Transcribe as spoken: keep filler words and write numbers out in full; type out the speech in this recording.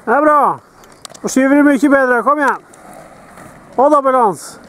Det er bra. Nå skyver du mye bedre. Kom igjen. Og dobbelthånds.